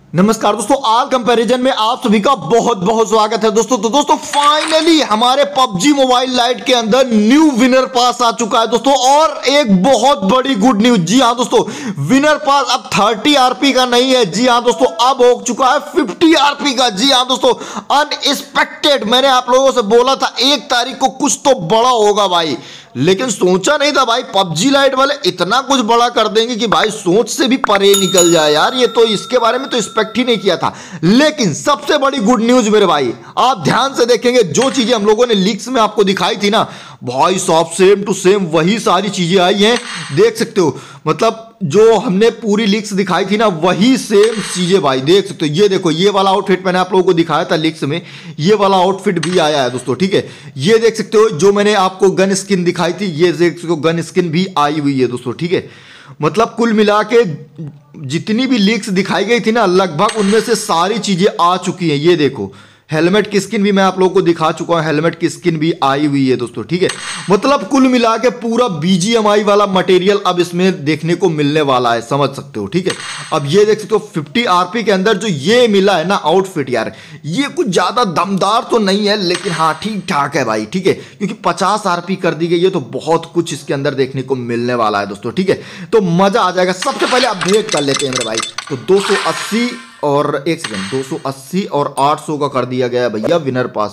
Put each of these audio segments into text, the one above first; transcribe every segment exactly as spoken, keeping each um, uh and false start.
नमस्कार दोस्तों, आल कंपैरिजन में आप सभी का बहुत बहुत स्वागत है दोस्तों। तो दोस्तों फाइनली हमारे पबजी मोबाइल लाइट के अंदर न्यू विनर पास आ चुका है दोस्तों, और एक बहुत बड़ी गुड न्यूज। जी हाँ दोस्तों, विनर पास अब थर्टी आरपी का नहीं है। जी हाँ दोस्तों, अब हो चुका है फिफ्टी आरपी का। जी हाँ दोस्तों, अनएक्सपेक्टेड। मैंने आप लोगों से बोला था एक तारीख को कुछ तो बड़ा होगा भाई, लेकिन सोचा नहीं था भाई पबजी लाइट वाले इतना कुछ बड़ा कर देंगे कि भाई सोच से भी परे निकल जाए यार। ये तो इसके बारे में तो एक्सपेक्ट ही नहीं किया था। लेकिन सबसे बड़ी गुड न्यूज मेरे भाई, आप ध्यान से देखेंगे जो चीजें हम लोगों ने लीक्स में आपको दिखाई थी ना भाई साहब, सेम टू सेम वही सारी चीजें आई हैं। देख सकते हो, मतलब जो हमने पूरी लीक्स दिखाई थी ना वही सेम चीजें भाई देख सकते हो। ये देखो, ये वाला आउटफिट मैंने आप लोगों को दिखाया था लीक्स में, ये वाला आउटफिट भी आया है दोस्तों। ठीक है, ये देख सकते हो जो मैंने आपको गन स्किन दिखाई थी, ये देख सकते हो गन स्किन भी आई हुई है दोस्तों। ठीक है, मतलब कुल मिला के जितनी भी लीक्स दिखाई गई थी ना लगभग उनमें से सारी चीजें आ चुकी हैं। ये देखो, हेलमेट की स्किन भी मैं आप लोगों को दिखा चुका हूं, हेलमेट की स्किन भी आई हुई है दोस्तों। ठीक है, मतलब कुल मिला के पूरा बीजीएमआई वाला मटेरियल अब इसमें देखने को मिलने वाला है, समझ सकते हो। ठीक है, अब ये देख सकते हो फिफ्टी आरपी के अंदर जो ये मिला है ना आउटफिट, यार ये कुछ ज्यादा दमदार तो नहीं है, लेकिन हाँ ठीक ठाक है भाई। ठीक है, क्योंकि पचास आरपी कर दी गई है तो बहुत कुछ इसके अंदर देखने को मिलने वाला है दोस्तों। ठीक है, तो मजा आ जाएगा। सबसे पहले अपडेट कर लेते हैं मेरे भाई। तो दो सौ अस्सी और एक सेकंड दो सौ अस्सी और आठ सौ का कर दिया गया है भैया winner pass.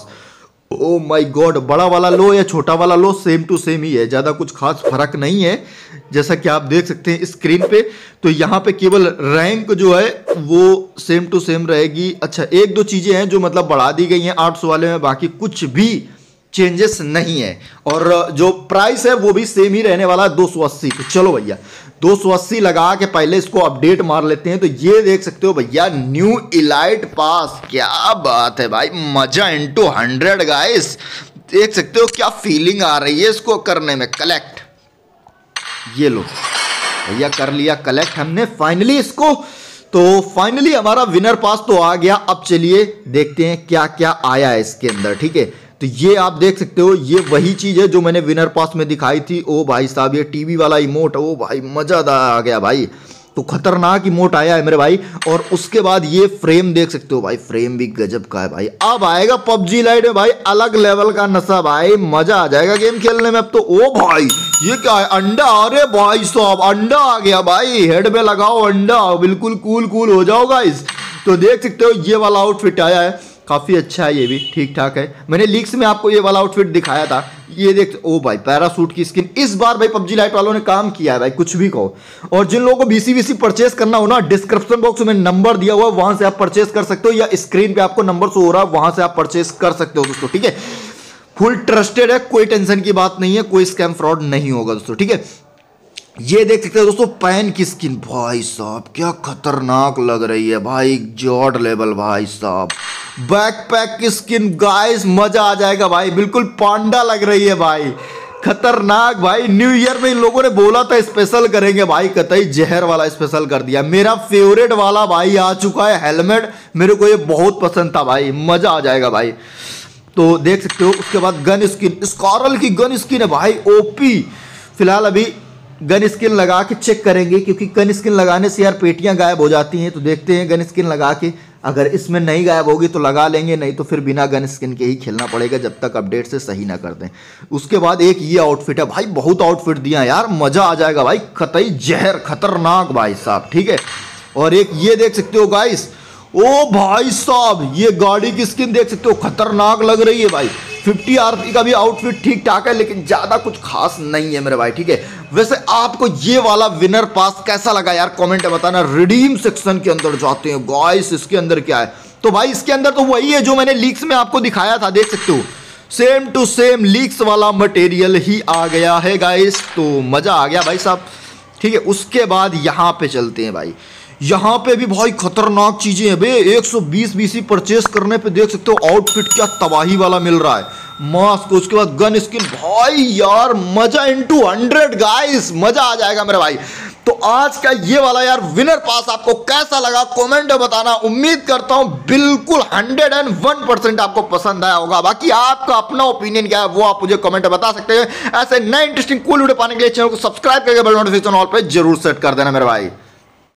Oh my god, बड़ा वाला लो या छोटा वाला लो सेम टू सेम ही है, ज़्यादा कुछ खास फर्क नहीं है। जैसा कि आप देख सकते हैं स्क्रीन पे, तो यहाँ पे केवल रैंक जो है वो सेम टू सेम रहेगी। अच्छा, एक दो चीज़ें हैं जो मतलब बढ़ा दी गई हैं आठ सौ वाले में, बाकी कुछ भी चेंजेस नहीं है। और जो प्राइस है वो भी सेम ही रहने वाला है दो सौ अस्सी। तो चलो भैया दो सौ अस्सी लगा के पहले इसको अपडेट मार लेते हैं। तो ये देख सकते हो भैया न्यू इलाइट पास, क्या बात है भाई, मजा इनटू हंड्रेड गाइस। देख सकते हो क्या फीलिंग आ रही है इसको करने में। कलेक्ट, ये लो भैया कर लिया कलेक्ट हमने फाइनली इसको। तो फाइनली हमारा विनर पास तो आ गया। अब चलिए देखते हैं क्या क्या आया है इसके अंदर। ठीक है, तो ये आप देख सकते हो, ये वही चीज है जो मैंने विनर पास में दिखाई थी। ओ भाई साहब, ये टीवी वाला इमोट, ओ भाई मजादार आ गया भाई, तो खतरनाक इमोट आया है मेरे भाई। और उसके बाद ये फ्रेम देख सकते हो भाई, फ्रेम भी गजब का है भाई। अब आएगा पबजी लाइट में भाई अलग लेवल का नशा भाई, मजा आ जाएगा गेम खेलने में अब तो। ओ भाई ये क्या है, अंडा, अरे भाई साहब अंडा आ गया भाई, हेड में लगाओ अंडा, बिल्कुल कूल कूल हो जाओ गाइस। तो देख सकते हो ये वाला आउटफिट आया है, काफी अच्छा है, ये भी ठीक ठाक है। मैंने लीक्स में आपको ये वाला आउटफिट दिखाया था। ये देख, ओ भाई पैरासूट की स्किन, इस बार भाई पबजी लाइट वालों ने काम किया है भाई, कुछ भी कहो। और जिन लोगों को बीसी वीसी परचेस करना हो ना, डिस्क्रिप्शन बॉक्स में नंबर दिया हुआ है, वहां से आप परचेस कर सकते हो, या स्क्रीन पे आपको नंबर शो हो रहा है वहां से आप परचेस कर सकते हो दोस्तों। ठीक है, फुल ट्रस्टेड है, कोई टेंशन की बात नहीं है, कोई स्कैम फ्रॉड नहीं होगा दोस्तों। ठीक है, ये देख सकते हो दोस्तों पैन की स्किन, भाई साहब क्या खतरनाक लग रही है भाई, जॉड लेवल भाई साहब। बैकपैक की स्किन गाइस, मजा आ जाएगा भाई, बिल्कुल पांडा लग रही है भाई, खतरनाक भाई। न्यू ईयर में इन लोगों ने बोला था स्पेशल करेंगे भाई, कतई जहर वाला स्पेशल कर दिया। मेरा फेवरेट वाला भाई आ चुका है हेलमेट, मेरे को ये बहुत पसंद था भाई, मजा आ जाएगा भाई। तो देख सकते हो, उसके बाद गन स्किन, स्कारल की गन स्किन है भाई ओपी। फिलहाल अभी गन स्किन लगा के चेक करेंगे, क्योंकि गन स्किन लगाने से यार पेटियां गायब हो जाती हैं। तो देखते हैं गन स्किन लगा के, अगर इसमें नहीं गायब होगी तो लगा लेंगे, नहीं तो फिर बिना गन स्किन के ही खेलना पड़ेगा जब तक अपडेट से सही ना कर दें। उसके बाद एक ये आउटफिट है भाई, बहुत आउटफिट दिया यार, मजा आ जाएगा भाई, कतई जहर खतरनाक भाई साहब। ठीक है, और एक ये देख सकते हो गाइस, ओ भाई साहब ये गाड़ी की स्किन देख सकते हो, खतरनाक लग रही है भाई। फिफ्टी आरपी का भी आउटफिट ठीक ठाक है, लेकिन ज्यादा कुछ खास नहीं है मेरे भाई। ठीक है, वैसे आपको ये वाला विनर पास कैसा लगा यार कमेंट में बताना। रिडीम सेक्शन के अंदर जाते हैं गाइस, इसके अंदर क्या है, तो भाई इसके अंदर तो वही है जो मैंने लीक्स में आपको दिखाया था, देख सकते हो सेम टू सेम लीक्स वाला मटेरियल ही आ गया है गाइस। तो मजा आ गया भाई साहब। ठीक है, उसके बाद यहाँ पे चलते हैं भाई, यहाँ पे भी भाई खतरनाक चीजें हैं बे। एक सौ बीस बीसी परचेस करने पे देख सकते हो आउटफिट क्या तबाही वाला मिल रहा है, मास्क, उसके बाद गन स्किन, भाई यार मजा इनटू हंड्रेड गाइस, मजा आ जाएगा मेरे भाई। तो आज का ये वाला यार विनर पास आपको कैसा लगा कमेंट में बताना। उम्मीद करता हूं बिल्कुल हंड्रेड एंड वन परसेंट आपको पसंद आया होगा। बाकी आपका अपना ओपिनियन क्या है वो आप मुझे कमेंट में बता सकते हैं। ऐसे नए इंटरेस्टिंग कूल वीडियो पाने के लिए चैनल को सब्सक्राइब करके बेल नोटिफिकेशन ऑल पे जरूर सेट कर देना मेरे भाई।